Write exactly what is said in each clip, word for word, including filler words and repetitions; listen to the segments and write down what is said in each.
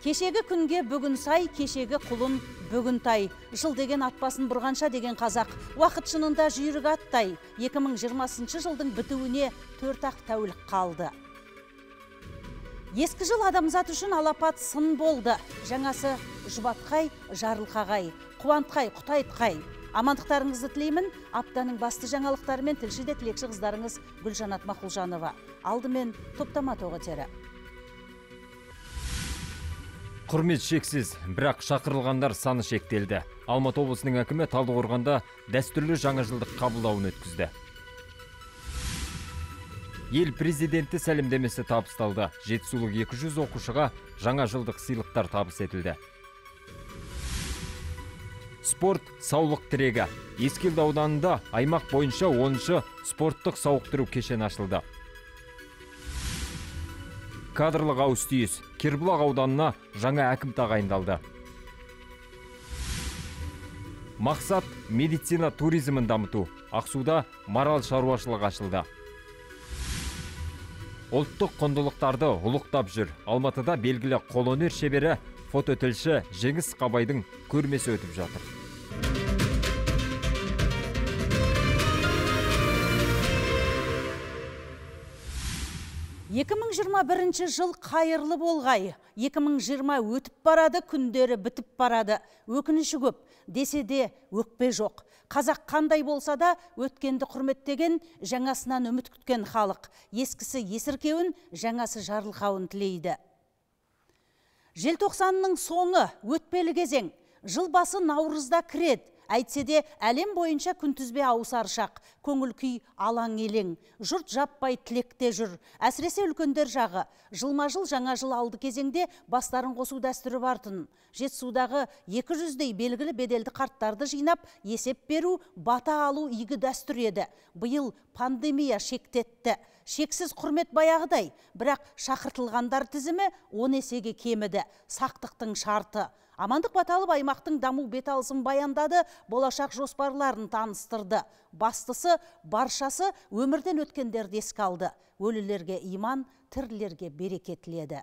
Кешегі күнге бүгін сай, кешегі құлын бүгін тай. Жыл деген атпасын бұрғанша деген қазақ. Уақыт шынында жүйрік аттай. екі мың жиырмасыншы жылдың бітуіне төрт-ақ тәулік қалды. Ескі жыл адамзат үшін алапат сын болды. Жаңасы жұбатқай, жарылқағай, қуантқай, құтайтқай. Амандықтарыңызды тілеймін. Аптаның басты жаңалықтарымен тілшіде тілекші қыздарыңыз Гүлжанат Мақұлжанова. Алдымен топтама тоғы тері. Құрмет шексіз, бірақ шақырылғандар саны шектелді. Алматы облысының әкімі Талдықорғанда дәстүрлі жаңа жылдық қабылдауын өткізді. Ел президенті сәлемдемесі табысталды. Жетісулық екі жүз оқушыға жаңа жылдық сыйлықтар табыс етілді. Спорт саулық тірегі. Ескелді ауданында аймақ бойынша оныншы спорттық сауықтыру кешені ашылды. Кадрлық ауыс-түйіс. Кербұлақ ауданына жаңа әкім тағайындалды. Мақсат медицина туризмін дамыту. Ақсуда марал шаруашылығы ашылды. Ұлттық құндылықтарды ұлықтап жүр. Алматыда белгілі қолөнер шебері фототілші Жеңіс Қабайдың көрмесі өтіп жатыр. екі мың жиырма бірінші жыл қайырлы болғай. екі мың жиырма өтіп барады, күндері бітіп барады. Өкініші көп, десе де өкпе жоқ. Қазақ қандай болса да өткенді құрметтеген, жаңасынан үміт күткен халық. Ескісі есіркеуін, жаңасы жарылқауын тілейді. Желтоқсанның соңы өтпелі кезең. Жыл басы наурызда кіреді. Әйтсе де әлем бойынша күнтізбе ауысар шақ, көңіл күй алаң елең. Жұрт жаппай тілекте жүр. Әсіресе үлкендер жағы. Жылма-жыл жаңа жыл алды кезеңде бастарын қосу дәстүрі бартын. Жетісудағы екі жүздей белгілі беделді қарттарды жинап, есеп беру, бата алу игі дәстүр еді. Биыл пандемия шектетті. Шексіз құрмет баяғыдай, бірақ шақыртылғандар тізімі он есеге кеміді. Сақтықтың шарты. Амандық Баталов аймақтың даму бет алысын баяндады, болашақ жоспарларын таныстырды. Бастысы, баршасы өмірден өткендерді еске алды. Өлілерге иман, тірілерге береке тіледі.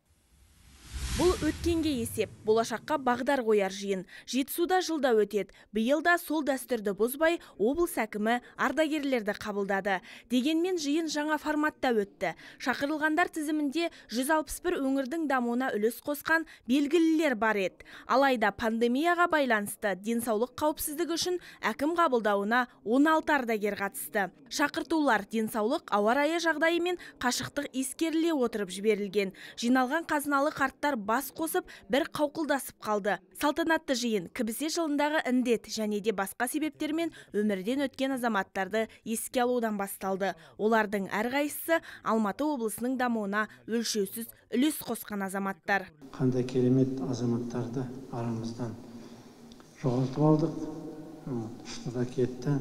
Бұл өткенге есеп, болашаққа бағдар қояр жиын. Жетісуда жылда өтеді. Биылда сол дәстүрді бұзбай, облыс әкімі ардагерлерді қабылдады. Дегенмен жиын жаңа форматта өтті. Шақырылғандар тізімінде жүз алпыс бір өңірдің дамуына үлес қосқан белгілілер бар еді. Алайда пандемияға байланысты денсаулық қауіпсіздігі үшін әкім қабылдауына он алты ардагер қатысты. Шақыртулар денсаулық ауа райы жағдайы мен қашықтық ескеріле отырып жіберілген. Жиналған қазыналы қарттар бас қосып, бір қауқылдасып қалды. Салтанатты жиын кібісе жылындағы індет және де басқа себептермен өмірден өткен азаматтарды еске алудан басталды. Олардың әрқайсысы Алматы облысының дамуына өлшеусіз үлес қосқан азаматтар. Қандай керемет азаматтарды арамыздан жоғалтып алдық. Шынында кетті.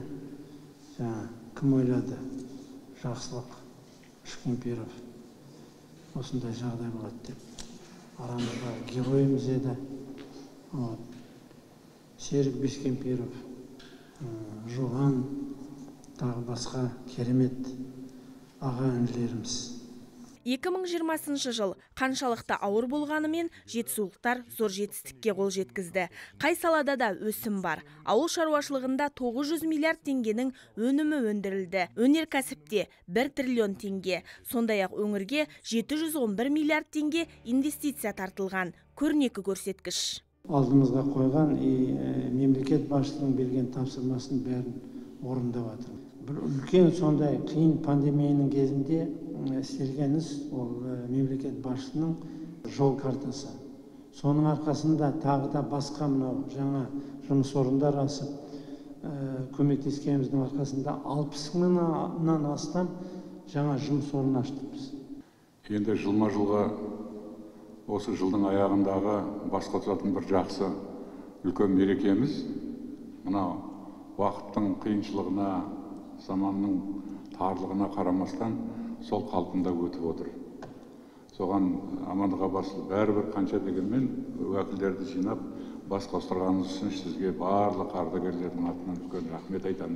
Кім ойлады? Жақсылық Шкемпиров осындай жағдай болады деп. Арамызға героимыз еді. Серік Бескемпиров, Жуған, тағы басқа керемет аға інілеріміз. екі мың жиырмасыншы жыл қаншалықты ауыр болғанымен жетісулықтар зор жетістікке қол жеткізді. Қай салада да өсім бар. Ауыл шаруашылығында тоғыз жүз миллиард теңгенің өнімі өндірілді. Өнеркәсіпте бір триллион теңге. Сондай-ақ өңірге жеті жүз он бір миллиард теңге инвестиция тартылған. Көрнекі көрсеткіш. Алдымызға қойған мемлекет басшысының берген тапсырмасын бәрін орындап жатыр. Бір үлкен сондай қиын пандемияның кезінде істелгеніз ол мемлекет басшысының жол картасы. Соның арқасында тағы да басқа мынау жаңа жұмыс орындар ашып, көмектескеніміздің арқасында алпыс мыңнан астам жаңа жұмыс орнын аштық. Енді жылма-жылға осы жылдың аяғындағы бас қосатын бір жақсы үлкен мерекеміз. Мынау уақыттың қиыншылығына, заманның тарлығына қарамастан сол қалпында өтіп отыр. Соған амандыққа басылып, бәрібір қанша дегенмен уәкілдерді жинап бас қостырғаныңыз үшін сізге барлық ардагерлердің атынан үлкен рахмет айтамыз.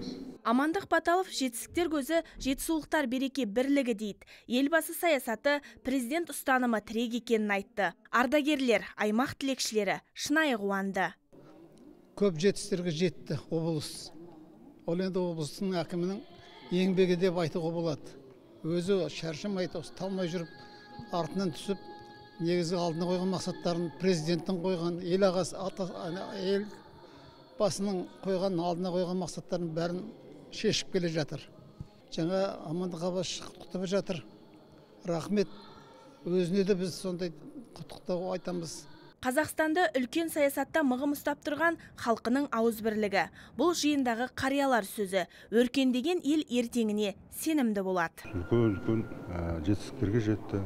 Амандық Баталов жетістіктер көзі, жетісулықтар береке бірлігі дейді. Елбасы саясаты, президент ұстанымы тірек екенін айтты. Ардагерлер, аймақ тілекшілері шынайы қуанды. Көп жетістіктерге жетті облыс. Ол енді облыстың әкімінің еңбегі деп айтуға болады. Өзі шаршамай, талмай жүріп, артынан түсіп, негізі алдына қойған мақсаттарын президенттің қойған, ел ағасы, ел басының қойған, алдына қойған мақсаттарын бәрін шешіп келе жатыр. Жаңа Амандық Абаш құттықтап жатыр. Рахмет. Өзіне де біз сондай құттықтау айтамыз. Қазақстанды үлкен саясатта мығым ұстап тұрған халқының ауызбірлігі. Бұл жиындағы қариялар сөзі. Өркендеген ел ертеңіне сенімді болады. Үлкен-үлкен жетістіктерге жетті.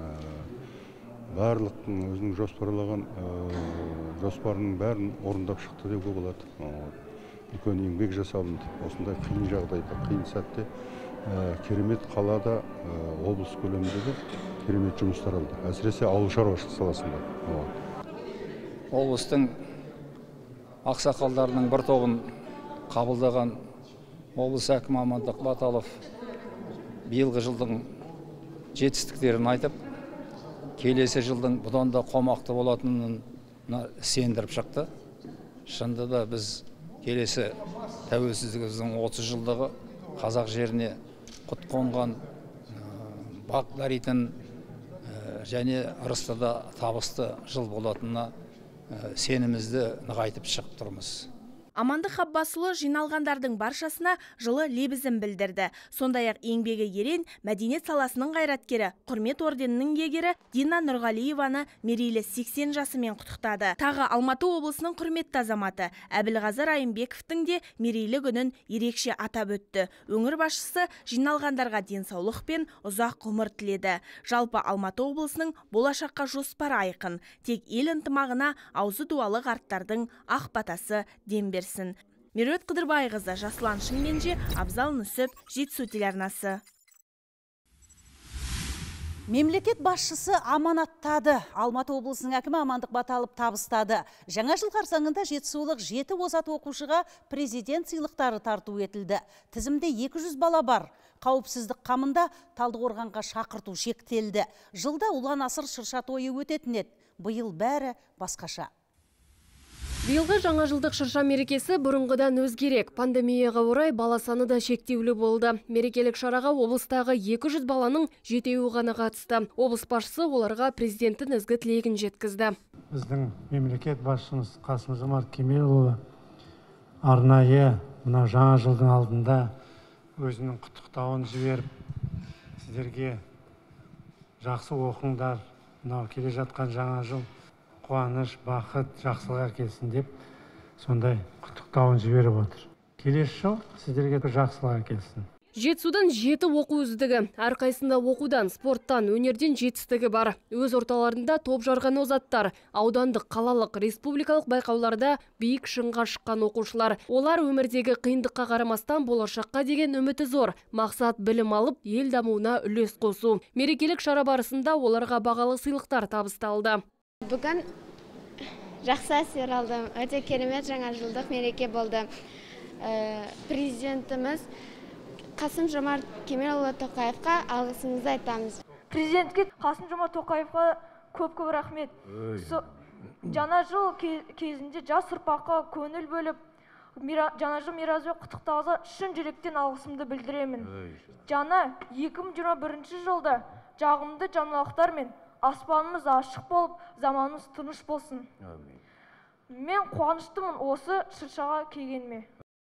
Барлықтың өзінің жоспарлаған жоспарының бәрін орындап шықты деуге болады. Үлкен еңбек жасалынды. Осындай қиын жағдайда, қиын сәтте керемет қалада, облыс көлемінде керемет жұмыстар алды. Әсіресе ауыл шаруашылық саласында. Облыстың ақсақалдарының бір тобын қабылдаған облыс әкімі Амандық Баталов биылғы жылдың жетістіктерін айтып, келесі жылдың бұдан да қомақты болатынын сендіріп шықты. Шынында да біз келесі тәуелсіздігіміздің отыз жылдығы қазақ жеріне құт қонған бақ даритын және ырысты да табысты жыл болатынына сенімізді нығайтып шығып тұрмыз. Амандық Аббасұлы жиналғандардың баршасына жылы лебізін білдірді. Сондай-ақ еңбегі ерен мәдениет саласының қайраткері, құрмет орденінің иегері Дина Нұрғалиеваны мерейлі сексен жасымен құттықтады. Тағы Алматы облысының құрметті азаматы Әбілғазы Райымбековтің де мерейлі күнін ерекше атап өтті. Өңір басшысы жиналғандарға денсаулық пен ұзақ ғұмыр тіледі. Жалпы Алматы облысының болашаққа жоспары айқын. Тек ел ынтымағына аузы дуалы қарттардың ақ батасы дем берсін. Меруерт Қыдырбайқызы, Жасұлан Шымкенже, Абзал Нүсіп, Жетісу телеарнасы. Мемлекет басшысы аманаттады. Алматы облысының әкімі Амандық Баталов табыстады. Жаңа жыл қарсаңында жетісулық жеті озат оқушыға президент сыйлықтары тарту етілді. Тізімде екі жүз бала бар. Қауіпсіздік қамында Талдықорғанға шақырту шектелді. Жылда ұлан асыр шырша тойы өтетін еді. Биыл бәрі басқаша. Биылғы жаңа жылдық шырша мерекесі бұрынғыдан өзгерек. Пандемияға орай бала саны да шектеулі болды. Мерекелік шараға облыстағы екі жүз баланың жетеуі ғана қатысты. Облыс басшысы оларға президенттің ізгі тілегін жеткізді. Біздің мемлекет басшымыз Қасым-Жомарт Кемелұлы арнайы мына жаңа жылдың алдында өзінің құттықтауын жіберіп, сіздерге жақсы оқыңдар, мынау келе жатқан жаңа жыл қуаныш, бақыт, жақсылық әкелсін деп сондай құттықтауын жіберіп отыр. Келесі жыл сіздерге жақсылық әкелсін. Жетісудан жеті оқу үздігі. Әрқайсында оқудан, спорттан, өнерден жетістігі бар. Өз орталарында топ жарған озаттар, аудандық, қалалық, республикалық байқауларда биік шыңға шыққан оқушылар. Олар өмірдегі қиындыққа қарамастан болашаққа деген үміті зор. Мақсат білім алып, ел дамуына үлес қосу. Мерекелік шара барысында оларға бағалы сыйлықтар табысталды. Бүгін жақсы әсер алдым. Өте керемет жаңа жылдық мереке болды. Президентіміз Қасым-Жомарт Кемелұлы Тоқаевқа алғысымызды айтамыз. Президентке Қасым-Жомарт Тоқаевқа көп-көп рахмет. Жаңа жыл кезінде жас ұрпаққа көңіл бөліп, жаңа жыл мерекесімен құттықтауға шын жүректен алғысымды білдіремін. Жаңа екі мың жиырма бірінші жылда жағымды жаңалықтар мен аспанымыз ашық болып, заманымыз тыныш болсын. Мен қуаныштымын осы шыршаға келгеніме.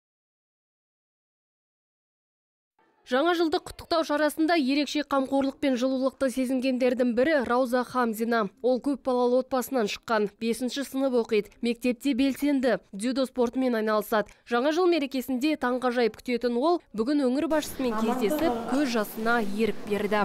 Жаңа жылдық құттықтау шарасында ерекше қамқорлық пен жылулықты сезінгендердің бірі Рауза Хамзина. Ол көп балалы отбасынан шыққан, бесінші сынып оқиды. Мектепте белсенді, дзюдо спортымен айналысады. Жаңа жыл мерекесінде таңғажайып күтетін ол бүгін өңір басшысымен кездесіп, көз жасына ерік берді.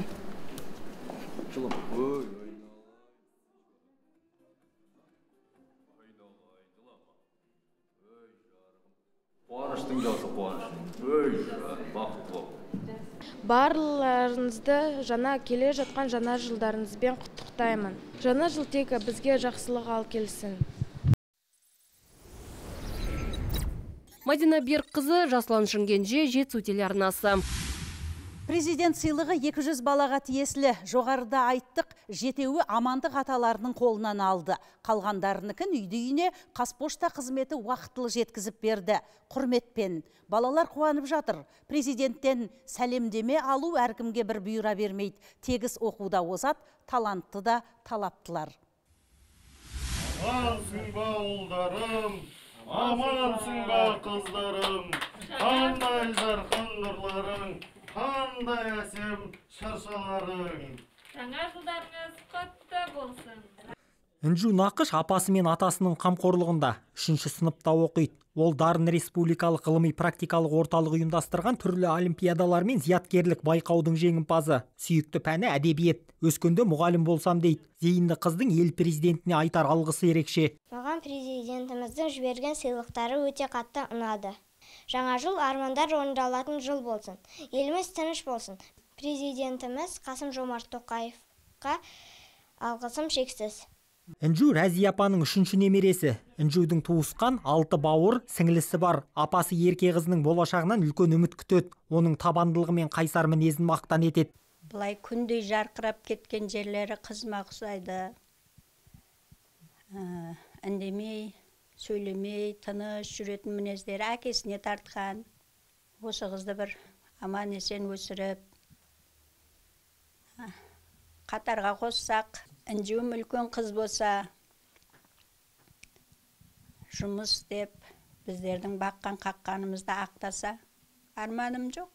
Қуаныштың жасы қуаныш. Өй, бақытты бол. Барларыңызды жаңа келе жатқан жаңа жылдарыңызбен құттықтаймын. Жаңа жыл тек бізге жақсылық алып келсін. Мадина Беркқызы, Жаслан Шымкенже, Жетісу телеарнасы. Президент сыйлығы екі жүз балаға тиесілі. Жоғарыда айттық, жетеуі амандық аталарының қолынан алды. Қалғандарыныкін үйді-үйіне Қазпошта қызметі уақытылы жеткізіп берді. Құрметпен. Балалар қуанып жатыр. Президенттен сәлемдеме алу әркімге бір бұйыра бермейді. Тегіс оқуда озат, талантты да талаптылар. Амансың ба ұлдарым, амансың ба қыздарым, қандай жарқын нұрларың, қандай әсем шыршаларың. Жаңа жылдарыңыз құтты болсын. Інжу Нақыш апасы мен атасының қамқорлығында үшінші сыныпта оқиды. Ол Дарын республикалық ғылыми практикалық орталық ұйымдастырған түрлі олимпиадалар мен зияткерлік байқаудың жеңімпазы. Сүйікті пәні әдебиет. Өскенде мұғалім болсам дейді. Зейінді қыздың ел президентіне айтар алғысы ерекше. Маған президентіміздің жіберген сыйлықтары өте қатты ұнады. Жаңа жыл армандар орындалатын жыл болсын. Еліміз тыныш болсын. Президентіміз Қасым Жомарт Тоқаевқа алғысым шексіз. Інжу Рәзия апаның үшінші немересі. Інжудің туысқан алты бауыр, сіңлісі бар. Апасы ерке қызының болашағынан үлкен үміт күтеді. Оның табандылығы мен қайсар мінезін мақтан етеді. Бұлай күндей жарқырап кеткен жерлері қызыма ұқсайды. Үндемей, сөйлемей, тыныш жүретін мінездері әкесіне тартқан. Осы қызды бір аман есен өсіріп, қатарға қоссақ, Інжуім үлкен қыз болса, жұмыс деп, біздердің баққан қаққанымызды ақтаса, арманым жоқ.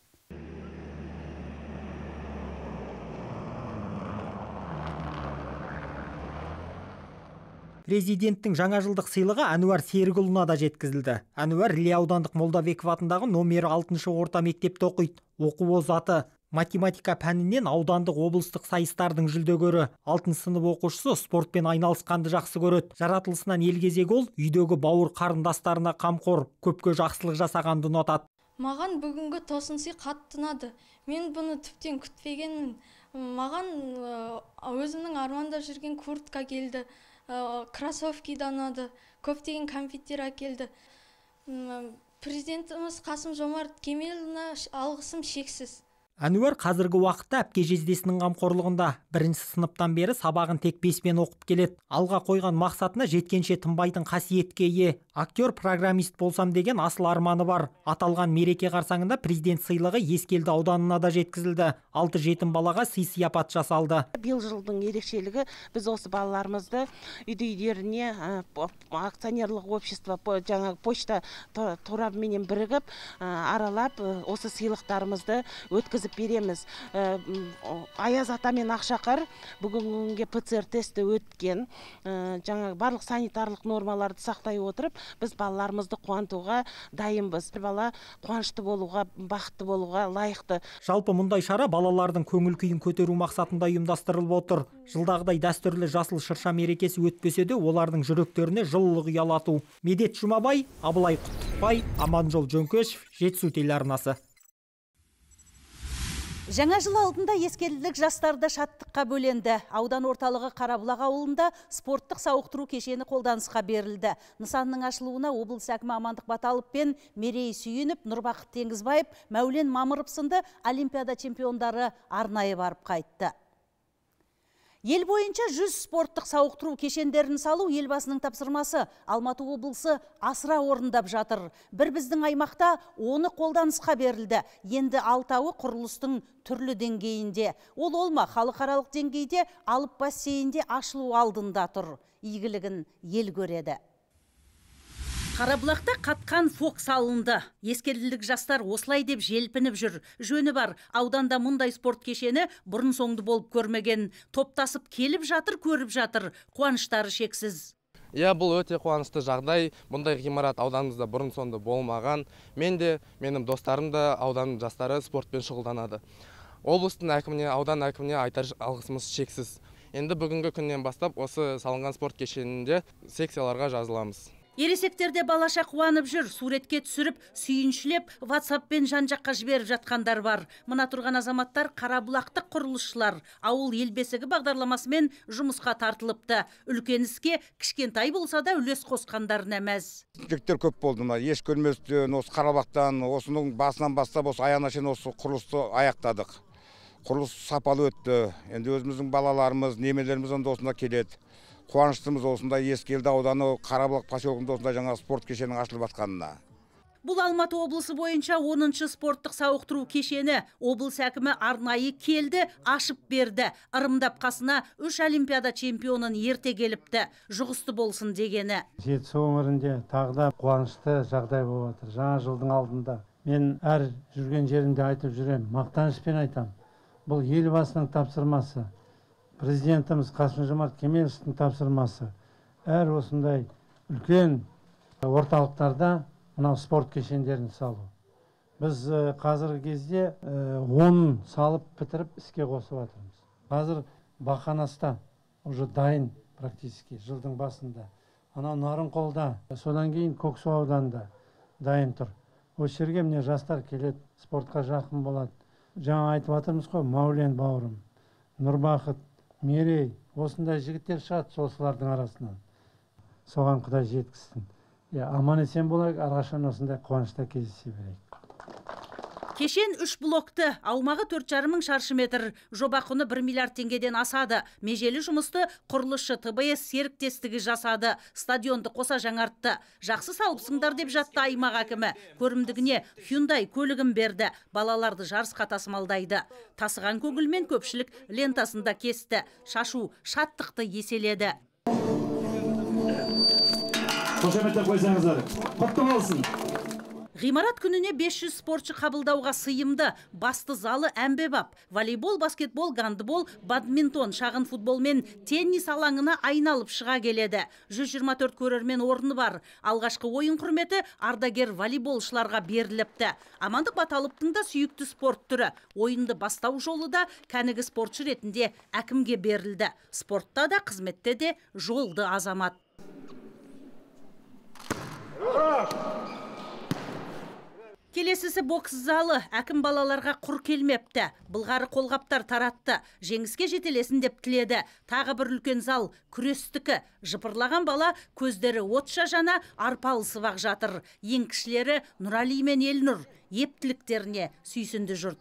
Президенттің жаңа жылдық сыйлығы Әнуар Серікұлына да жеткізілді. Әнуар Іле аудандық Молдабеков атындағы номері алтыншы орта мектепте оқиды. Оқу озаты. Математика пәнінен аудандық облыстық сайыстардың жүлдегері. Алтын сынып оқушысы спортпен айналысқанды жақсы көреді. Жаратылысынан елгезек ол үйдегі бауыр қарындастарына қамқор, көпке жақсылық жасағанды ұнатады. Маған бүгінгі тосын сый қатты ұнады. Мен бұны тіптен күтпегенмін. Маған өзімнің арманда жүрген куртка келді, кроссовки ұнады, көптеген конфеттер әкелді. Президентіміз Қасым Жомарт Кемелұлына алғысым шексіз. Әнуар қазіргі уақытта әпке жездесінің қамқорлығында. Бірінші сыныптан бері сабағын тек беспен оқып келеді. Алға қойған мақсатына жеткенше тынбайтын қасиетке ие. Актер, программист болсам деген асыл арманы бар. Аталған мереке қарсаңында президент сыйлығы Ескелді ауданына да жеткізілді. Алты жетім балаға сый сияпат жасалды. Биыл жылдың ерекшелігі біз осы балаларымызды үйді-үйлеріне акционерлік общество жаңа почта торабымен бірігіп аралап осы сыйлықтарымызды өткізіп береміз. Аяз ата мен Ақшақар бүгінге ПЦР тесті өткен. Жаңа барлық санитарлық нормаларды сақтай отырып, біз балаларымызды қуантуға дайынбыз. Бала қуанышты болуға, бақытты болуға лайықты. Жалпы мұндай шара балалардың көңіл күйін көтеру мақсатында ұйымдастырылып отыр. Жылдағыдай дәстүрлі жасыл шырша мерекесі өтпесе де, олардың жүректеріне жылылық ұялату. Медет Жұмабай, Абылай Құттықбай, Аманжол Жөнкешев, Жетісу телеарнасы. Жаңа жыл алдында ескерілік жастарды шаттыққа бөленді. Аудан орталығы Қарабұлақ ауылында спорттық сауықтыру кешені қолданысқа берілді. Нысанның ашылуына облыс әкімі Амандық Баталов пен Мерей Сүйініп, Нұрбақыт Теңізбаев, Мәулен Мамыров сынды олимпиада чемпиондары арнайы барып қайтты. Ел бойынша жүз спорттық сауықтыру кешендерін салу елбасының тапсырмасы. Алматы облысы асыра орындап жатыр. Бір біздің аймақта оны қолданысқа берілді. Енді алтауы құрылыстың түрлі деңгейінде. Ол олма халықаралық деңгейде алып бассейнде ашылу алдында тұр. Игілігін ел көреді. Қарабұлақта қатқан фок салынды. Ескерілік жастар осылай деп желпініп жүр. Жөні бар, ауданда мұндай спорт кешені бұрын соңды болып көрмеген. Топтасып келіп жатыр, көріп жатыр. Қуаныштары шексіз. Иә, бұл өте қуанышты жағдай. Бұндай ғимарат ауданымызда бұрын соңды болмаған. Мен де, менің достарым да ауданның жастары спортпен шұғылданады. Облыстың әкіміне, аудан әкіміне айтар алғысымыз шексіз. Енді бүгінгі күннен бастап осы салынған спорт кешенінде секцияларға жазыламыз. Ересектерде балаша қуанып жүр, суретке түсіріп, сүйіншілеп, ватсаппен жан-жаққа жіберіп жатқандар бар. Мына тұрған азаматтар Қарабұлақтық құрылысшылар, ауыл ел бесігі бағдарламасымен жұмысқа тартылыпты. Үлкен іске кішкентай болса да үлес қосқандарына мәз. Жіктер көп болды. Еш көрместен, осы Қарабақтан, осының басынан бастап, осы аяғына шейін осы құрылысты аяқтадық. Құрылыс сапалы өтті. Енді өзіміздің балаларымыз, немелеріміз осында келеді. Қуаныштымыз осында Ескелді ауданы Қарабұлақ поселогында осында жаңа спорт кешенінің ашылып жатқанына. Бұл Алматы облысы бойынша оныншы спорттық сауықтыру кешені. Облыс әкімі арнайы келді, ашып берді. Ырымдап қасына үш олимпиада чемпионын ерте келіпті. Жұғысты болсын дегені. Жетісу өңірінде тағы да қуанышты жағдай болып жатыр. Жаңа жылдың алдында. Мен әр жүрген жерінде айтып жүрем, мақтанышпен айтам. Бұл елбасының тапсырмасы. Президентіміз Қасым-Жомарт Кемеловтің тапсырмасы. Әр осындай үлкен орталықтарда мынау спорт кешендерін салу. Біз қазіргі кезде он салып бітіріп іске қосып жатырмыз. Қазір Бақанаста уже дайын практически жылдың басында. Анау Нарынқолда, содан кейін Көксу ауданында дайын тұр. Осы жерге міне жастар келеді, спортқа жақын болады. Жаңа айтып жатырмыз ғой, Маулен бауырым, Нұрбақыт, Мерей, осындай жігіттер шығады солардың арасынан. Соған Құдай жеткізсін. Аман есен болайық, әрқашан осындай қуанышта кездесе берейік. Кешен үш блокты, аумағы төрт жарым мың шаршы метр, жоба құны бір миллиард теңгеден асады. Межелі жұмысты құрылысшы Т Б С серіктестігі жасады, стадионды қоса жаңартты. Жақсы салыпсыңдар деп жатты аймақ әкімі. Көрімдігіне Hyundai көлігін берді, балаларды жарысқа тасымалдайды. Тасыған көңілмен көпшілік лентасында кесті, шашу шаттықты еселеді. Қошеметтеп қойсаңыздар, құтты болсын. Ғимарат күніне бес жүз спортшы қабылдауға сыйымды. Басты залы әмбебап. Волейбол, баскетбол, гандбол, бадминтон, шағын футбол мен теннис алаңына айналып шыға келеді. жүз жиырма төрт көрермен орны бар. Алғашқы ойын құрметі ардагер волейболшыларға беріліпті. Амандық Баталовтың да сүйікті спорт түрі. Ойынды бастау жолы да кәнігі спортшы ретінде әкімге берілді. Спортта да, қызметте де жолды азамат. Келесісі бокс залы. Әкім балаларға құр келмепті. Былғары қолғаптар таратты. Жеңіске жетелесін деп тіледі. Тағы бір үлкен зал күрестікі. Жыпырлаған бала көздері отша жана арпалысып-ақ жатыр. Ең кішілері Нұрали мен Елнұр. Ептіліктеріне сүйсінді жұрт.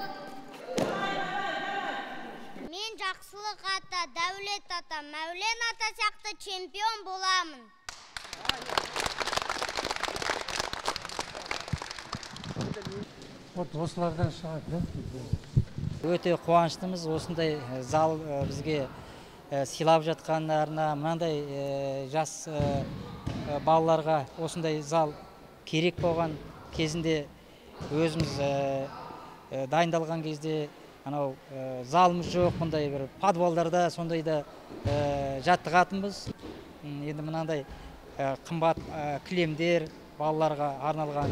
Мен жақсылық ата, дәулет ата, Мәулен ата сияқты чемпион боламын. Осылардан шығады. Өте қуаныштымыз, осындай зал бізге сыйлап жатқандарына, мынандай жас балаларға осындай зал керек болған кезінде өзіміз дайындалған кезде анау залымыз жоқ, мұндай бір подвалдарда сондайда жаттығатынбыз. Енді мынандай қымбат кілемдер балаларға арналған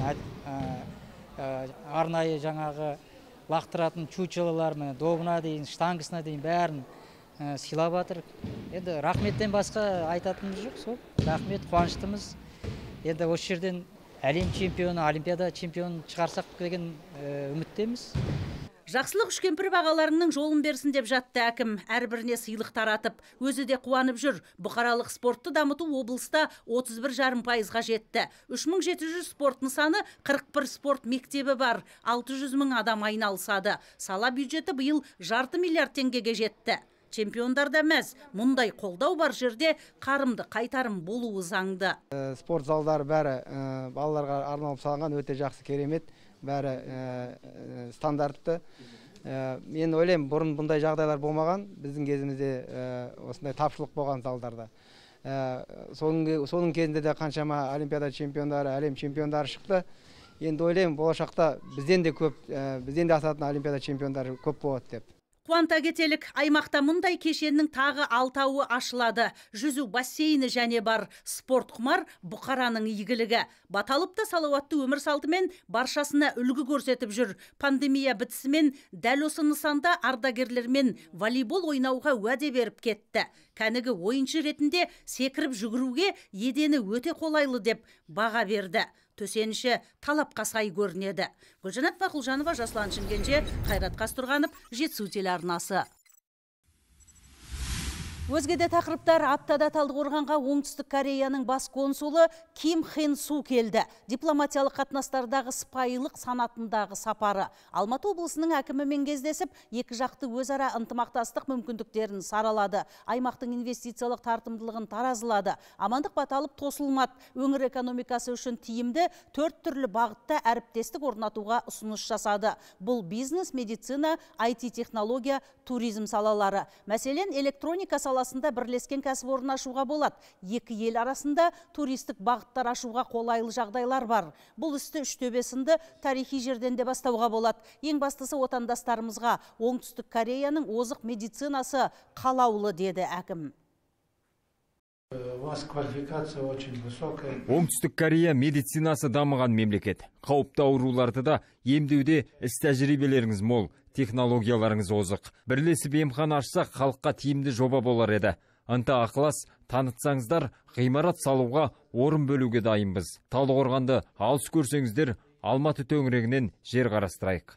арнайы жаңағы лақтыратын чучелолар, добына дейін, штангысына дейін бәрін сыйлап жатыр. Енді рахметтен басқа айтатынымыз жоқ, сол. Рахмет, қуаныштымыз. Енді осы жерден әлем чемпионы, олимпиада чемпионын шығарсақ деген үміттеміз. Жақсылық үшкемпір бағаларының жолын берсін деп жатты әкім, әрбіріне сыйлық таратып. Өзі де қуанып жүр. Бұқаралық спортты дамыту облыста отыз бір жарым пайызға жетті. үш мың жеті жүз спорт нысаны, қырық бір спорт мектебі бар. алты жүз мың адам айналысады. Сала бюджеті биыл жарты миллиард теңгеге жетті. Чемпиондарда мәз, мұндай қолдау бар жерде қарымды қайтарым болуы заңды. Спорт залдары бәрі балаларға арналып салынған, өте жақсы, керемет, бәрі стандартты. Мен ойлаймын, бұрын бұндай жағдайлар болмаған, біздің кезімізде осындай тапшылық болған залдарда. Соның кезінде де қаншама олимпиада чемпиондары, әлем чемпиондары шықты. Енді ойлаймын, болашақта бізден де көп, бізден де асатын олимпиада чемпиондары көп болады деп. Қуанта кетелік, аймақта мұндай кешеннің тағы алтауы ашылады. Жүзу бассейні және бар. Спорт құмар бұқараның игілігі. Баталыпты салауатты өмір салтымен баршасына үлгі көрсетіп жүр. Пандемия бітісімен дәл осы нысанда ардагерлермен волейбол ойнауға уәде беріп кетті. Кәнігі ойыншы ретінде секіріп жүгіруге едені өте қолайлы деп баға берді. Төсеніші талапқа сай көрінеді. Гүлжанат Бақылжанова, Жаслан Шымкенже, Қайрат Қастұрғанов, Жетісу телеарнасы. Өзгеде тақырыптар. Аптада Талдықорғанға Оңтүстік Кореяның бас консулы Ким Хен Су келді. Дипломатиялық қатынастардағы сыпайылық санатындағы сапары. Алматы облысының әкімімен кездесіп, екі жақты өзара ынтымақтастық мүмкіндіктерін саралады. Аймақтың инвестициялық тартымдылығын таразылады. Амандық Баталып тосылмады. Өңір экономикасы үшін тиімді төрт түрлі бағытта әріптестік орнатуға ұсыныс жасады. Бұл бизнес, медицина, ай ти технология, туризм салалары. Мәселен, электроника саласында бірлескен кәсіпорын ашуға болады. Екі ел арасында туристік бағыттар ашуға қолайлы жағдайлар бар. Бұл істі Үштөбесінді тарихи жерден де бастауға болады. Ең бастысы отандастарымызға Оңтүстік Кореяның озық медицинасы қалаулы, деді әкім. У вас квалификация очень высокая. Оңтүстік Корея медицинасы дамыған мемлекет. Қауіпті ауруларды да емдеуде іс тәжірибелеріңіз мол, технологияларыңыз озық. Бірлесіп емхана ашсақ, халыққа тиімді жоба болар еді. Ынта ықылас танытсаңыздар, ғимарат салуға орын бөлуге дайынбыз. Талдықорғанды алыс көрсеңіздер, Алматы төңірегінен жер қарастырайық.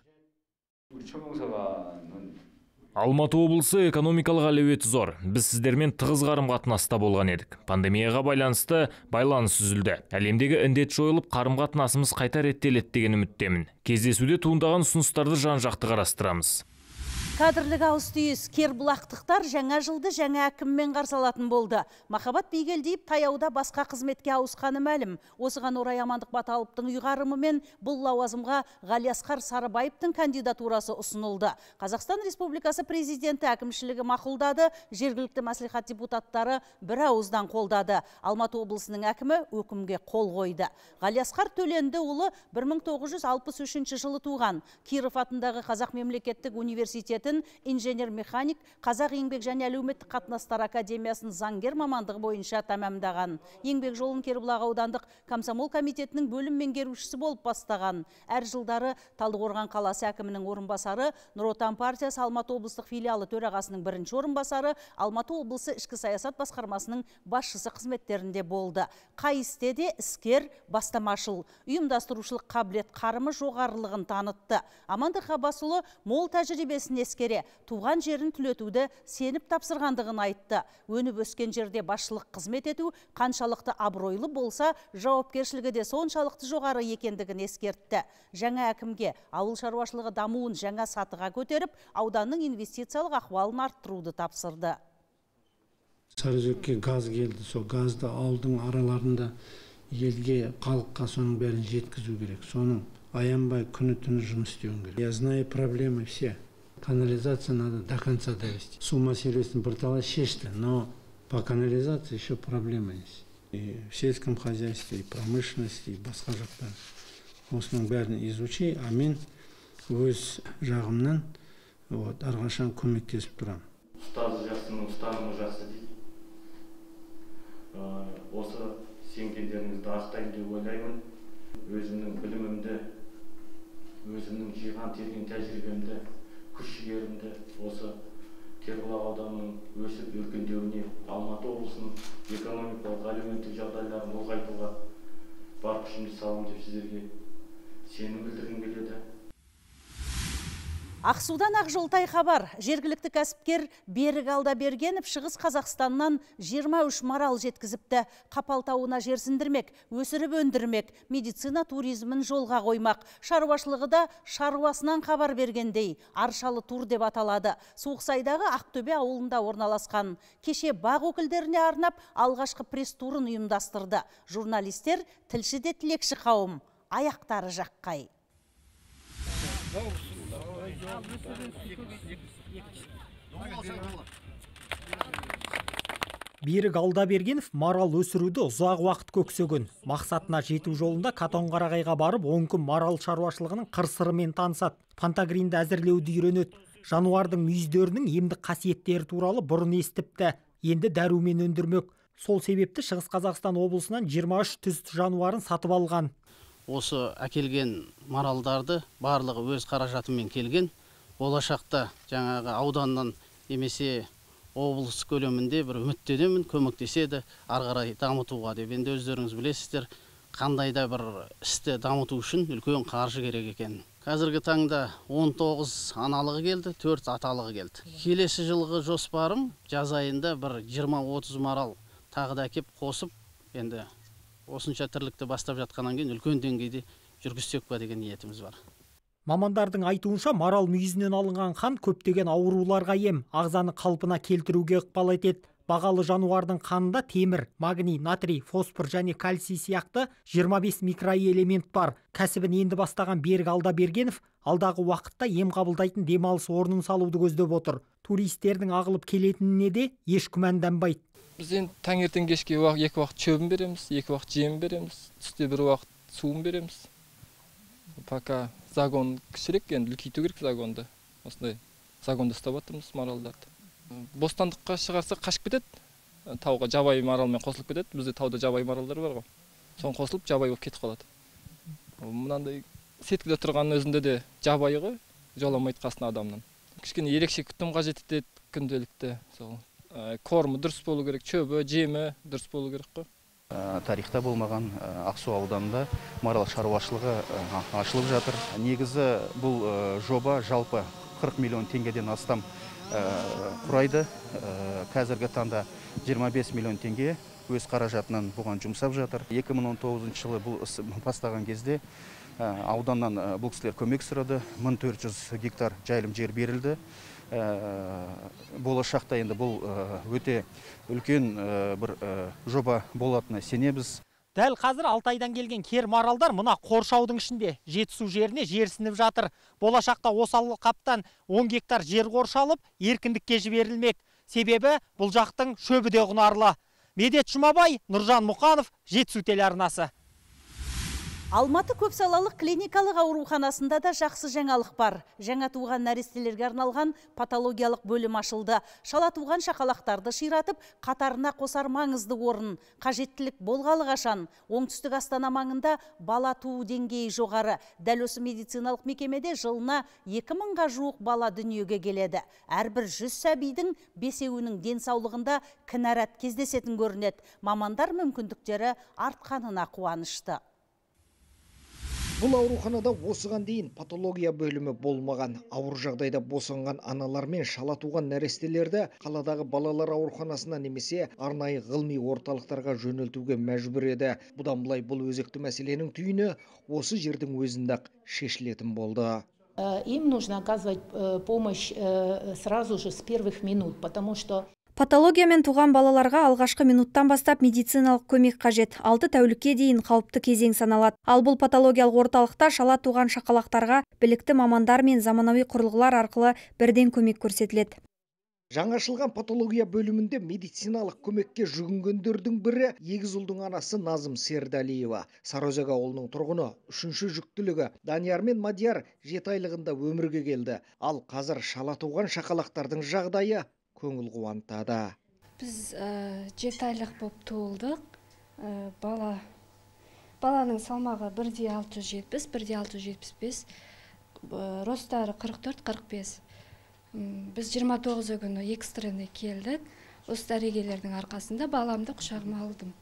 Алматы облысы экономикалық әлеуеті зор. Біз сіздермен тығыз қарым-қатынаста болған едік. Пандемияға байланысты байланыс үзілді. Әлемдегі індет жойылып, қарым-қатынасымыз қайта реттеледі деген үміттемін. Кездесуде туындаған ұсыныстарды жан-жақты қарастырамыз. Кадрлік ауыстүйіз кербұлақтықтар жаңа жылды жаңа әкіммен қарсы алатын болды. Махаббат Бейгелдиев таяуда басқа қызметке ауысқаны мәлім. Осыған орай Амандық Баталыптың ұйғарымымен бұл лауазымға Ғалиасқар Сарыбаевтың кандидатурасы ұсынылды. Қазақстан Республикасы президенті әкімшілігі мақұлдады, жергілікті мәслихат депутаттары бір ауыздан қолдады. Алматы облысының әкімі өкімге қол қойды. Ғалиасқар Төленді ұлы бір мың тоғыз жүз алпыс үшінші жылы туған. Киров атындағы Қазақ мемлекеттік университеті инженер-механик, Қазақ еңбек және әлеуметтік қатынастар академиясын заңгер мамандығы бойынша тәмамдаған. Еңбек жолын Кербұлақ аудандық комсомол комитетінің бөлім меңгерушісі болып бастаған. Әр жылдары Талдықорған қаласы әкімінің орынбасары, Нұр Отан партиясы Алматы облыстық филиалы төрағасының бірінші орынбасары, Алматы облысы ішкі саясат басқармасының басшысы қызметтерінде болды. Қай істе де іскер, бастамашыл, ұйымдастырушылық қабілет қарымы жоғарылығын танытты. Амандық Ғаббасұлы мол тәжірибесін ескере, туған жерін түлетуді сеніп тапсырғандығын айтты. Өніп өскен жерде басшылық қызмет ету қаншалықты абыройлы болса, жауапкершілігі де соншалықты жоғары екендігін ескертті. Жаңа әкімге ауыл шаруашылығы дамуын жаңа сатыға көтеріп, ауданның инвестициялық ахуалын арттыруды тапсырды. Сарыөзекке газ келді, сол газды ауылдың араларында елге, халыққа соның бәрін жеткізу керек. Соның аянбай күні-түні жұмыс істеуің керек. Я знаю проблемы все. Канализация надо до конца довести. Су мәселесін бірталай шешті, но по канализации еще проблема есть. И в сельском хозяйстве, и промышленности, и басқа жақтар. Осының бәрін изучи, а мен өз жағымнан әрқашан көмектесіп тұрамын. Ұстазы жақсының ұстанымы жақсы дейді. Осы сенгендеріңізді ақтаймын деп ойлаймын. Өзімнің білімімді, өзімнің жиған терген тәжірибемді, күш-жігерімді осы Кербұлақ ауданының өсіп өркендеуіне, Алматы облысының экономикалық әлеуметтік жағдайларын ұлғайтуға бар күшімді саламын деп сіздерге сенім білдіргім келеді. Ақсудан Ақжолтай хабар. Жергілікті кәсіпкер Берік Алдабергенов Шығыс Қазақстаннан жиырма үш марал жеткізіпті. Қапал тауына жерсіндірмек, өсіріп өндірмек, медицина туризмін жолға қоймақ. Шаруашылығы да шаруасынан хабар бергендей, Аршалы тур деп аталады. Суықсайдағы Ақтөбе ауылында орналасқан. Кеше бақ өкілдеріне арнап алғашқы пресс-турын ұйымдастырды. Журналистер тілші де тілекші қауым. Аяқтары жаққай. Берік Алдабергенов марал өсіруді ұзақ уақыт көксеген. Мақсатына жету жолында Катонқарағайға барып, он күн марал шаруашылығының қыр-сырымен танысады. Пантагринді әзірлеуді үйренеді. Жануардың мүйіздерінің емдік қасиеттері туралы бұрын естіпті, енді дәрумен өндірмек. Сол себепті Шығыс Қазақстан облысынан жиырма үш түз жануарын сатып алған. Осы әкелген маралдарды барлығы өз қаражатымен келген. Болашақта жаңағы ауданнан немесе облыс көлемінде бір үміттенемін, көмектеседі ары қарай дамытуға деп. Енді өздеріңіз білесіздер, қандай да бір істі дамыту үшін үлкен қаржы керек екен. Қазіргі таңда он тоғыз аналығы келді, төрт аталығы келді. Келесі жылғы жоспарым жаз айында бір жиырма отыз марал тағы да әкеп қосып, енді осынша тірлікті бастап жатқаннан кейін үлкен деңгейде жүргізсек па деген ниетіміз бар. Мамандардың айтуынша марал мүйізінен алынған қан көптеген ауруларға ем, ағзаны қалпына келтіруге ықпал етеді. Бағалы жануардың қанында темір, магний, натрий, фосфор және кальций сияқты жиырма бес микроэлемент бар. Кәсібін енді бастаған Берік Алдабергенов алдағы уақытта ем қабылдайтын демалыс орнын салуды көздеп отыр. Туристердің ағылып келетініне де еш күмәнданбайды. Біз енді таңертең кешке екі уақыт шөбін береміз, екі уақыт жем береміз, түсте бір уақыт суын береміз. Пока загон кішірек, енді үлкейту керек загонды. Осындай загонды ұстап отырмыз маралдарды. Бостандыққа шығарса қашып кетеді. Тауға жабайы маралмен қосылып кетеді. Бізде тауда жабайы маралдар бар ғой. Соң қосылып жабайы болып кетіп қалады. Мынандай сеткіде тұрған өзінде де жабайы ғой, жоламайды қасына адамнан. Кішкене ерекше күтім қажет етеді күнделікті. Сол кормы дұрыс болу керек, шөбі, жемі дұрыс болу керек қой. Тарихта болмаған Ақсу ауданында марал шаруашылығы ашылып жатыр. Негізі бұл жоба жалпы қырық миллион теңгеден астам құрайды. Қазіргі таңда жиырма бес миллион теңге өз қаражатынан бұған жұмсап жатыр. екі мың он тоғызыншы жылы бұл іс бастаған кезде ауданнан бұл кісілер көмек сұрады. мың төрт жүз гектар жайылым жер берілді. Болашақта енді бұл өте үлкен бір жоба болатынына сенеміз. Дәл қазір Алтайдан келген кер маралдар мына қоршаудың ішінде жетісу жеріне жерсініп жатыр. Болашақта осы алқаптан он гектар жер қоршалып, еркіндікке жіберілмек. Себебі бұл жақтың шөбі де құнарлы. Медет Жұмабай, Нұржан Мұқанов, Жетісу телеарнасы. Алматы көпсалалық клиникалық ауруханасында да жақсы жаңалық бар. Жаңа туған нәрестелерге арналған патологиялық бөлім ашылды. Шала туған шақалақтарды ширатып, қатарына қосар маңызды орын. Қажеттілік болғалы қашан. Оңтүстік Астана маңында бала туу деңгейі жоғары. Дәл осы медициналық мекемеде жылына екі мыңға жуық бала дүниеге келеді. Әрбір жүз сәбидің бесеуінің денсаулығында кінәрат кездесетін көрінеді. Мамандар мүмкіндіктері артқанына қуанышты. Бұл ауруханада осыған дейін патология бөлімі болмаған. Ауыр жағдайда босанған аналар мен шала туған нәрестелерді қаладағы балалар ауруханасына немесе арнайы ғылыми орталықтарға жөнелтуге мәжбүр еді. Бұдан былай бұл өзекті мәселенің түйіні осы жердің өзінде-ақ шешілетін болды. Им нужно оказывать помощь сразу же с первых минут, потому что Патологиямен туған балаларға алғашқы минуттан бастап медициналық көмек қажет. Алты тәулікке дейін қауіпті кезең саналады. Ал бұл патологиялық орталықта шала туған шақалақтарға білікті мамандар мен заманауи құрылғылар арқылы бірден көмек көрсетіледі. Жаңашылған патология бөлімінде медициналық көмекке жүгінгендердің бірі егіз ұлдың анасы Назым Сердалиева. Сарыөзек ауылының тұрғыны, үшінші жүктілігі Данияр мен Мадияр жеті айлығында өмірге келді. Ал қазір шала туған шақалақтардың жағдайы көңіл қуантады. Біз жеті айлық болып туылдық. Бала баланың салмағы бір де алты жүз жетпіс, бір де алты жүз жетпіс бес, ростары қырық төрт қырық бес. Біз жиырма тоғызы күні экстренный келдік. Осы дәрігерлердің арқасында баламды құшағыма алдым.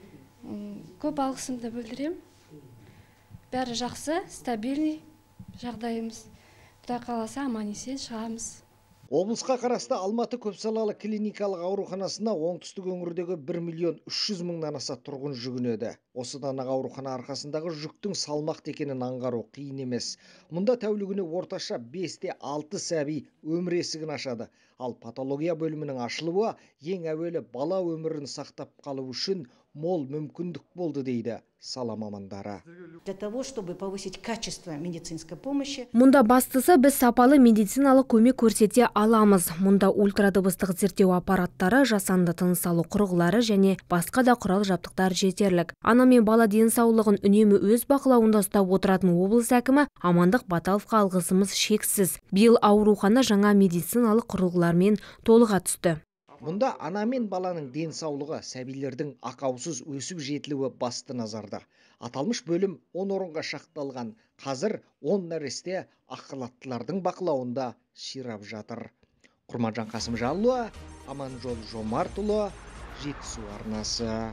Көп алғысымды білдірем. Бәрі жақсы, стабильный жағдайымыз. Құдай қаласа аман-есен шығамыз. Облысқа қарасты Алматы көпсалалы клиникалық ауруханасына оңтүстік өңірдегі бір миллион үш жүз мыңнан аса тұрғын жүгінеді. Осыдан аурухана арқасындағы жүктің салмақты екенін аңғару қиын емес. Мұнда тәулігіне орташа бес те алты сәби өмір есігін ашады. Ал патология бөлімінің ашылуы ең әуелі бала өмірін сақтап қалу үшін мол мүмкіндік болды дейді сала мамандары. Для того, чтобы повысить качество медицинской помощи. Мұнда бастысы біз сапалы медициналық көмек көрсете аламыз. Мұнда ультрадыбыстық зерттеу аппараттары, жасанды тыныс алу құрылғылары және басқа да құрал жабдықтар жетерлік. Ана мен бала денсаулығын үнемі өз бақылауында ұстап отыратын облыс әкімі Амандық Баталовқа алғысымыз шексіз. Биыл аурухана жаңа медициналық құрылғылармен толыға түсті. Мұнда ана мен баланың денсаулығы, сәбилердің ақаусыз өсіп жетілуі басты назарда. Аталмыш бөлім он орынға шақталған. Қазір он нәресте ақ халаттылардың бақылауында ширап жатыр. Құрманжан Қасымжанұлы, Аманжол Жомартұлы, Жетісу арнасы.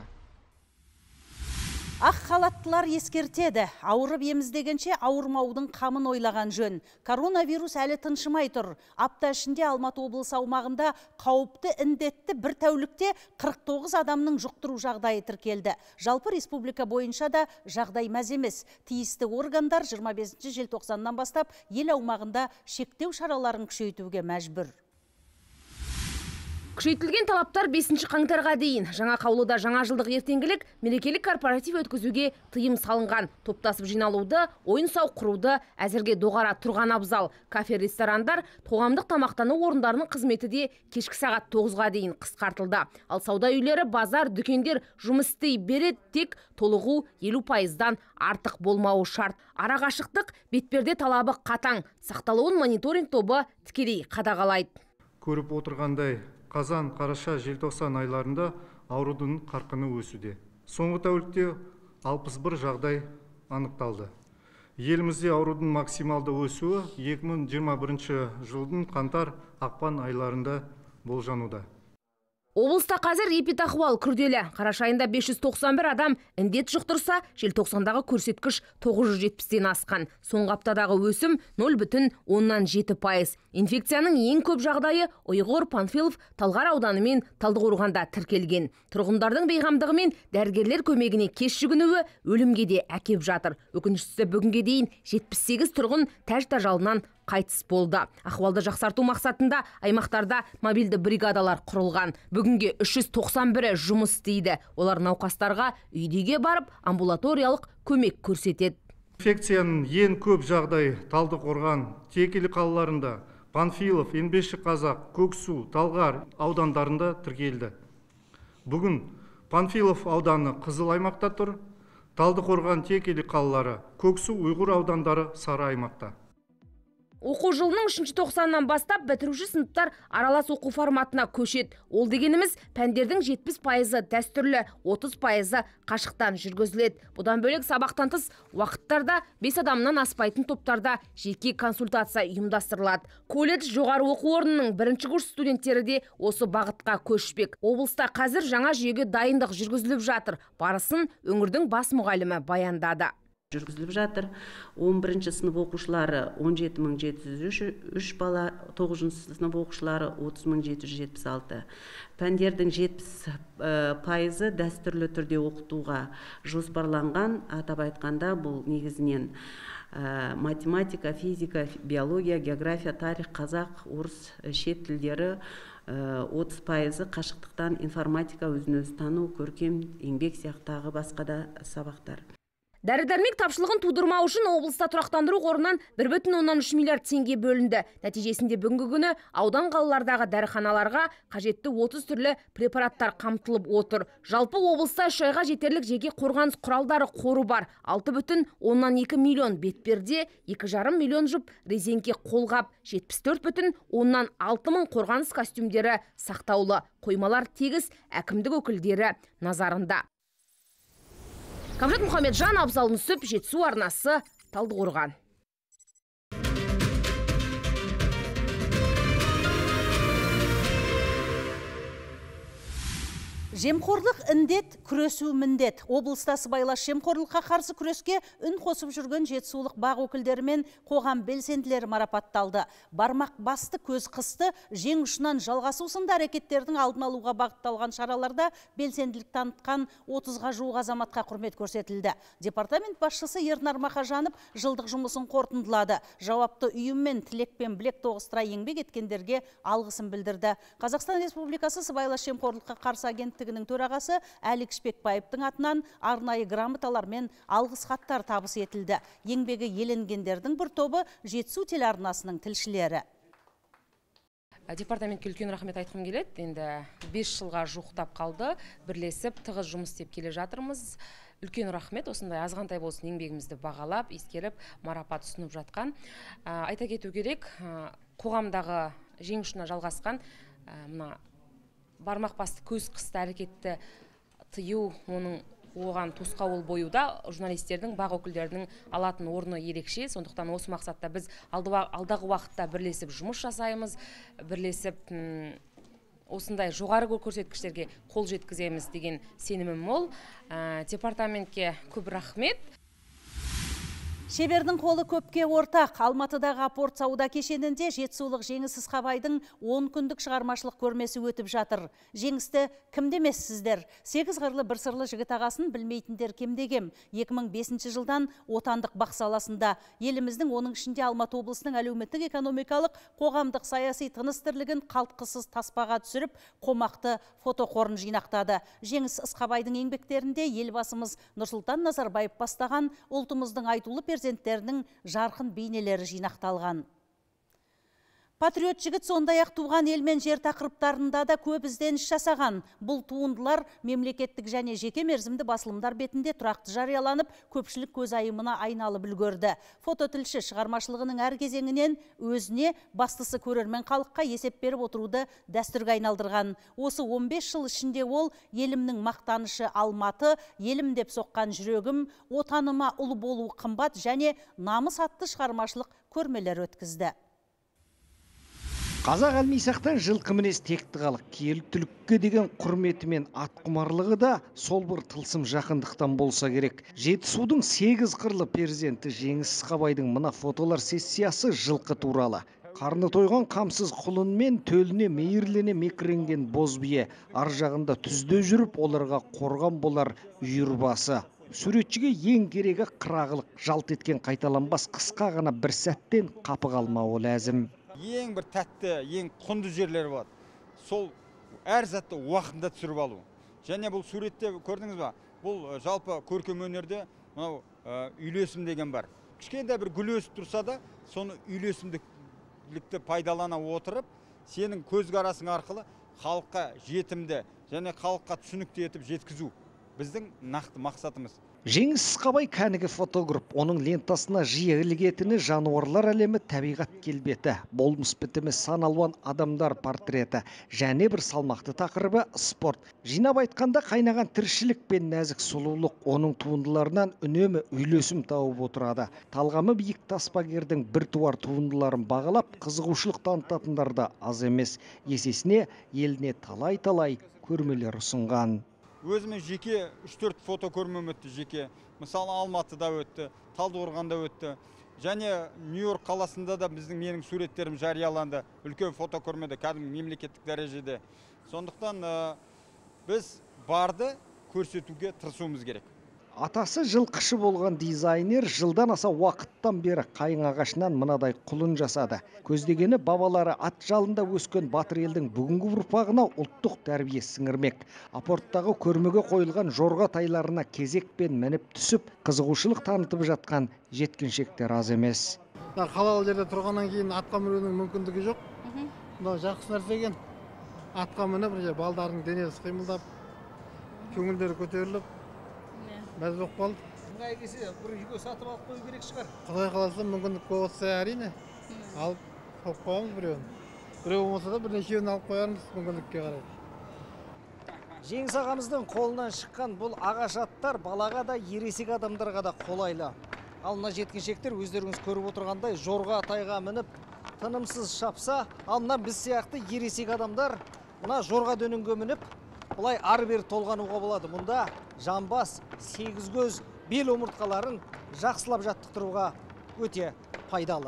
Ақ халаттылар ескертеді. Ауырып еміздегенше ауырмаудың қамын ойлаған жөн. Коронавирус әлі тыншымай тұр. Апта ішінде Алматы облысы аумағында қауіпті індетті бір тәулікте қырық тоғыз адамның жұқтыру жағдайы тіркелді. Жалпы республика бойынша да жағдай мәз емес. Тиісті органдар жиырма бесінші желтоқсаннан бастап ел аумағында шектеу шараларын күшейтуге мәжбүр. Күшейтілген талаптар бесінші қаңтарға дейін. Жаңа қаулыда жаңа жылдық ертеңгілік мерекелік корпоратив өткізуге тыйым салынған. Топтасып жиналуды, ойын сауық құруды әзірге доғара тұрған абзал. Кафе, ресторандар, қоғамдық тамақтану орындарының қызметі де кешкі сағат тоғызға дейін қысқартылды. Ал сауда үйлері, базар, дүкендер жұмыс істей береді, тек толығу елу пайыздан артық болмауы шарт. Арақашықтық бетперде талабы қатаң. Сақталуын мониторинг тобы тікелей қадағалайды. Көріп отырғандай, қазан, қараша, желтоқсан айларында аурудың қарқыны өсуде. Соңғы тәулікте алпыс бір жағдай анықталды. Елімізде аурудың максималды өсуі екі мың жиырма бірінші жылдың қаңтар, ақпан айларында болжануда. Облыста қазір эпидахуал күрделі. Қараша айында бес жүз тоқсан бір адам індет жұқтырса, желтоқсандағы көрсеткіш тоғыз жүз жетпістен асқан. Соңғы аптадағы өсім нөл бүтін оннан жеті пайыз. Инфекцияның ең көп жағдайы Ұйғыр, Панфилов, Талғар ауданы мен Талдықорғанда тіркелген. Тұрғындардың бейғамдығы мен дәрігерлер көмегіне кеш жүгінуі өлімге де әкеп жатыр. Өкініштісі бүгінге дейін жетпіс сегіз тұрғын тәж тажалынан қайтыс болды. Ахуалды жақсарту мақсатында аймақтарда мобильді бригадалар құрылған. Бүгінге үш жүз тоқсан бірі жұмыс істейді. Олар науқастарға үйдеге барып амбулаториялық көмек көрсетеді. Инфекцияның ең көп жағдай Талдықорған, Текелі қалаларында, Панфилов, Еңбекші Қазақ, Көксу, Талғар аудандарында тіркелді. Бүгін Панфилов ауданы қызыл аймақта тұр, Талдықорған, Текелі қалалары, Көксу, Ұйғыр аудандары сары аймақта. Оқу жылының үшінші тоқсаннан бастап бітіруші сыныптар аралас оқу форматына көшеді. Ол дегеніміз пәндердің жетпіс пайызы дәстүрлі, отыз пайызы қашықтан жүргізіледі. Бұдан бөлек сабақтан тыс уақыттарда бес адамнан аспайтын топтарда жеке консультация ұйымдастырылады. Колледж, жоғары оқу орнының бірінші курс студенттері де осы бағытқа көшпек. Облыста қазір жаңа жүйеге дайындық жүргізіліп жатыр. Барысын өңірдің бас мұғалімі баяндады. Жүргізіліп жатыр. он бірінші сынып оқушылары он жеті мың жеті жүз үш бала, тоғызыншы сынып оқушылары отыз мың жеті жүз жетпіс алты. Пәндердің жетпіс пайызы дәстүрлі түрде оқытуға жоспарланған. Атап айтқанда бұл негізінен математика, физика, биология, география, тарих, қазақ, орыс, шет тілдері, отыз пайызы қашықтықтан информатика, өзін-өзі тану, көркем, еңбек сияқтағы басқа да сабақтар. Дәрі-дәрмек тапшылығын тудырмау үшін облыста тұрақтандыру қорынан бір бүтін оннан үш миллиард теңге бөлінді. Нәтижесінде бүгінгі күні аудан қалалардағы дәріханаларға қажетті отыз түрлі препараттар қамтылып отыр. Жалпы облыста үш айға жетерлік жеке қорғаныс құралдары қоры бар. алты бүтін оннан екі миллион бетперде, екі жарым миллион жұп резеңке қолғап, жетпіс төрт бүтін оннан алты мың қорғаныс костюмдері сақтаулы. Қоймалар тегіс әкімдік өкілдері назарында. Камжат Мұхамеджан, Абзал Нүсіп, Жетісу арнасы, Талдықорған. Жемқорлық індет, күресу міндет. Облыста сыбайлас жемқорлыққа қарсы күреске үн қосып жүрген жетісулық бақ өкілдері мен қоғам белсенділері марапатталды. Бармақ басты, көз қысты, жең ұшынан жалғасу сынды әрекеттердің алдын алуға бағытталған шараларда белсенділік танытқан отызға жуық азаматқа құрмет көрсетілді. Департамент басшысы Ернар Мақажанов жылдық жұмысын қорытындылады. Жауапты ұйыммен тілекпен білек тоғыстыра еңбек еткендерге алғысын білдірді. Қазақстан Республикасы сыбайлас жемқорлыққа қарсы агенттігінің төрағасы Әлік Шпекбаевтың атынан арнайы грамоталар мен алғыс хаттар табыс етілді. Еңбегі еленгендердің бір тобы Жетісу телеарнасының тілшілері. Департаментке үлкен рахмет айтқым келеді. Енді бес жылға жуықтап қалды. Бірлесіп тығыз жұмыс істеп келе жатырмыз. Үлкен рахмет, осындай азғантай болсын еңбегімізді бағалап, ескеріп, марапат ұсынып жатқан. Айта кету керек, қоғамдағы жең ұшына жалғасқан мына бармақ басты, көз қысты әрекетті тыю, оның оған тосқауыл боюда журналистердің, бақ өкілдерінің алатын орны ерекше. Сондықтан осы мақсатта біз алдағы уақытта бірлесіп жұмыс жасаймыз, бірлесіп осындай жоғары көрсеткіштерге қол жеткіземіз деген сенімім мол. Департаментке көп рахмет. Шебердің қолы көпке ортақ. Алматыдағы апорт сауда кешенінде жетісулық Жеңіс Ысқабайдың он күндік шығармашылық көрмесі өтіп жатыр. Жеңісті кім демессіздер? Сегіз қырлы бір сырлы жігіт ағасын білмейтіндер кемде-кем. екі мың бесінші жылдан отандық бақ саласында. Еліміздің, оның ішінде Алматы облысының әлеуметтік экономикалық қоғамдық саяси тыныс тірлігін қалтқысыз таспаға түсіріп, қомақты фотоқорын жинақтады. Жеңіс Ысқабайдың еңбектерінде елбасымыз Нұрсұлтан Назарбаев бастаған ұлтымыздың айтулы перзенттерінің жарқын бейнелері жинақталған. Патриот жігіт сондай-ақ туған ел мен жер тақырыптарында да көп ізденіс жасаған. Бұл туындылар мемлекеттік және жеке мерзімді басылымдар бетінде тұрақты жарияланып, көпшілік көзайымына айналып үлгерді. Фототілші шығармашылығының әр кезеңінен өзіне, бастысы көрермен халыққа есеп беріп отыруды дәстүрге айналдырған. Осы он бес жыл ішінде ол елімнің мақтанышы Алматы, елім деп соққан жүрегім, отаныма ұлы болу қымбат және намыс атты шығармашылық көрмелер өткізді. Қазақ әлмейсақтан жылқы мінез текті халық, киелі түлікке деген құрметі мен атқұмарлығы да сол бір тылсым жақындықтан болса керек. Жетісудың сегіз қырлы перзенті Жеңіс Ысқабайдың мына фотолар сессиясы жылқы туралы. Қарны тойған қамсыз құлын мен төліне мейірлене мекіренген боз бие, ар жағында түзде жүріп, оларға қорған болар үйірбасы. Суретшіге ең керегі қырағылық, жалт еткен қайталанбас қысқа ғана бір сәттен қапы қалмауы ләзім. Ең бір тәтті, ең құнды жерлер болады. Сол әр затты уақытында түсіріп алу. Және бұл суретте көрдіңіз ба? Бұл жалпы көркем өнерде мынау үйлесім деген бар. Кішкентай бір гүл өсіп тұрса да, соны үйлесімділікті пайдалана отырып, сенің көзқарасың арқылы халыққа жетімді және халыққа түсінікті етіп жеткізу біздің нақты мақсатымыз. Жеңіс Ысқабай кәнігі фотограф, оның лентасына жиі ілігетіні жануарлар әлемі, табиғат келбеті, болмыс бітімі, сан алуан адамдар портреті, және бір салмақты тақырыбы спорт. Жинап айтқанда қайнаған тіршілік пен нәзік сұлулық оның туындыларынан үнемі үйлесім тауып отырады. Талғамы биік таспагердің бір туар туындыларын бағалап, қызығушылық танытатындар да аз емес. Есесіне еліне талай-талай көрмелер ұсынған. Өзіме жеке үш төрт фото көрмем өтті жеке. Мысалы Алматыда өтті, Талдықорғанда өтті. Және Нью-Йорк қаласында да біздің менің суреттерім жарияланды. Үлкен фото көрмеді, кәдімгі мемлекеттік дәрежеде. Сондықтан біз барды көрсетуге тырысуымыз керек. Атасы жылқышы болған дизайнер жылдан аса уақыттан бері қайың ағашынан мынадай құлын жасады. Көздегені бабалары ат жалында өскен батыр елдің бүгінгі ұрпағына ұлттық тәрбие сіңірмек. Апорттағы көрмеге қойылған жорға тайларына кезекпен мініп түсіп, қызығушылық танытып жатқан жеткіншектер аз емес. Қалалы жерде тұрғаннан кейін атқа мінудің мүмкіндігі жоқ. Мынау жақсы нәрсе екен. Атқа мініп, балдардың денесі қимылдап, көңілдері көтеріліп, мәз болып қалды. Ыңғай келсе, бір үйге сатып алып қою керек шығар. Құдай қаласа мүмкіндік болса әрине, алып қойып қоямыз біреуін. Біреу болмаса да бірнешеуін алып қоярмыз мүмкіндікке қарай. Жеңіс ағамыздың қолынан шыққан бұл ағаш аттар балаға да, ересек адамдарға да қолайлы. Ал мына жеткіншектер өздеріңіз көріп отырғандай жорға тайға мініп, тынымсыз шапса, ал мына біз сияқты ересек адамдар мына жорға дөненге мініп, Бұлай ары бері толғануға болады. Мұнда жамбас, сегіз көз, бел омыртқаларын жақсылап жаттықтыруға өте пайдалы.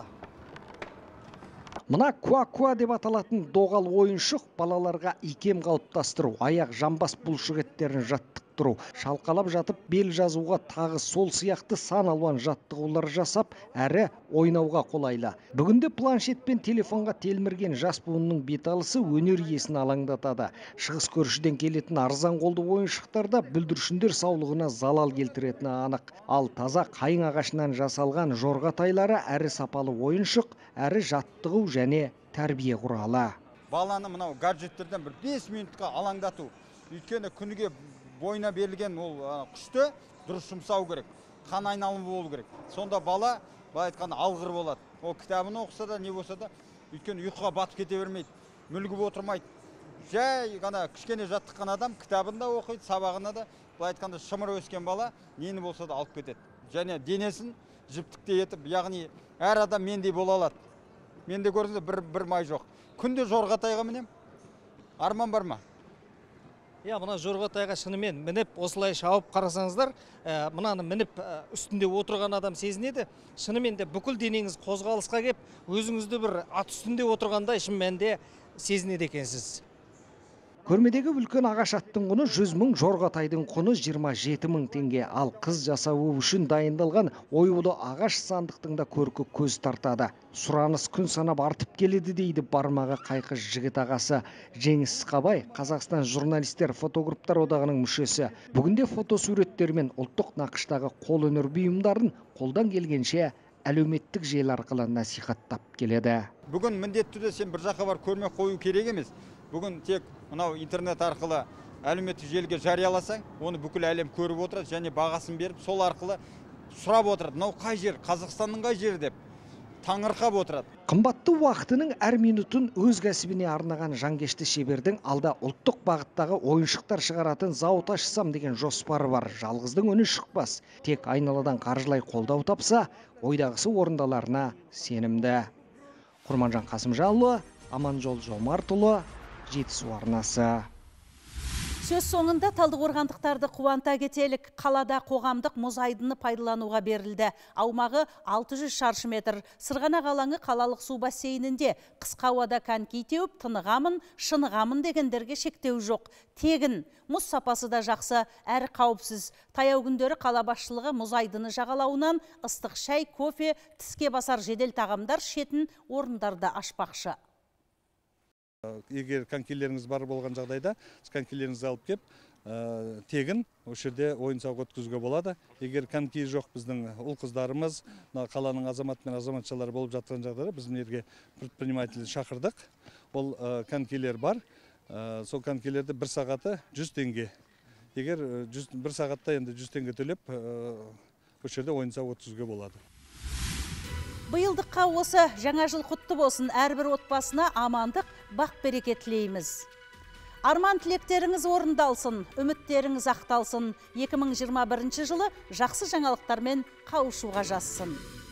Мына куа-куа деп аталатын доғал ойыншық балаларға икем қалыптастыру, аяқ жамбас бұлшық еттерін жаттықтыру, шалқалап жатып бел жазуға тағы сол сияқты сан алуан жаттығулар жасап, әрі ойнауға қолайлы. Бүгінде планшет пен телефонға телмірген жас буынның беталысы өнер иесін алаңдатады. Шығыс көршіден келетін арзан қолды ойыншықтарда бүлдіршіндер саулығына залал келтіретіні анық. Ал таза қайың ағашынан жасалған жорға тайлары әрі сапалы ойыншық, әрі жаттығу және тәрбие құралы. Баланы мынау гаджеттерден бір бес минутқа алаңдату. Өйткені күніге бойына берілген ол күшті дұрыс жұмсау керек. Қан айналымы болу керек. Сонда бала былай айтқанда алғыр болады. Ол кітабын оқыса да, не болса да, өйткені ұйқыға батып кете бермейді, мүлгіп отырмайды. Жай ғана кішкене жаттыққан адам кітабын да оқиды, сабағына да, былай айтқанда шымыр өскен бала нені болса да алып кетеді. Және денесін жіптікте етіп, яғни әр адам мендей бола алады. Менде көрдіңіз бір бір май жоқ. Күнде жорға тайға мінем. Арман бар ма? Я, мына жорға тайға шынымен мініп, осылай шауып қарасаңыздар, мынаны мініп үстінде отырған адам сезінеді. Шынымен де бүкіл денеңіз қозғалысқа кеп, өзіңізді бір ат үстінде отырғандай шын мәнінде сезінеді екенсіз. Көрмедегі үлкен ағаш аттың құны жүз мың, жорға тайдың құны жиырма жеті мың теңге. Ал қыз жасауы үшін дайындалған оюлы ағаш сандықтың да көркі көз тартады. Сұраныс күн санап артып келеді дейді бармағы қайқыш жігіт ағасы. Жеңіс Қабай, Қазақстан журналистер фотографтар одағының мүшесі. Бүгінде фотосуреттер мен ұлттық нақыштағы қол өнер бұйымдарын қолдан келгенше әлеуметтік желі арқылы насихаттап келеді. Бүгін міндетті түрде сен бір жаққа бар көрме қою керек емес. Бүгін тек мынау интернет арқылы әлеуметтік желіге жарияласаң, оны бүкіл әлем көріп отырады және бағасын беріп, сол арқылы сұрап отырады. Мынау қай жер, Қазақстанның қай жері деп таңырқап отырады. Қымбатты уақытының әр минутын өз кәсібіне арнаған жанкешті шебердің алда ұлттық бағыттағы ойыншықтар шығаратын зауыт ашсам деген жоспары бар. Жалғыздың үні шықпас. Тек айналадан қаржылай қолдау тапса, ойдағысы орындаларына сенімді. Құрманжан Қасымжанұлы, Аманжол Жомартұлы, Жетісу арнасы. Сөз соңында талдықорғандықтарды қуанта кетелік. Қалада қоғамдық мұз айдыны пайдалануға берілді. Аумағы алты жүз шаршы метр. Сырғанақ алаңы қалалық су бассейнінде. Қысқа ауада коньки теуіп, тынығамын, шынығамын дегендерге шектеу жоқ. Тегін, мұз сапасы да жақсы, әрі қауіпсіз. Таяу күндері қала басшылығы мұз айдыны жағалауынан ыстық шай, кофе, тіске басар жедел тағамдар шетін орындарды ашпақшы. Егер конькилеріңіз бар болған жағдайда, конькилеріңізді алып кеп, тегін осы жерде ойын сауық өткізуге болады. Егер коньки жоқ біздің ұл қыздарымыз, қаланың азамат мен азаматшалары болып жатқан жағдайда біз мына жерге предприниматель шақырдық. Ол конькилер бар. Сол конькилерді бір сағаты жүз теңге. Егер бір сағатта енді жүз теңге төлеп, осы жерде ойын сауық өткізуге болады. Биылдыққа осы жаңа жыл құтты болсын, әрбір отбасына амандық, бақ береке тілейміз. Арман тілектеріңіз орындалсын, үміттеріңіз ақталсын. екі мың жиырма бірінші жылы жақсы жаңалықтармен қауышуға жазсын.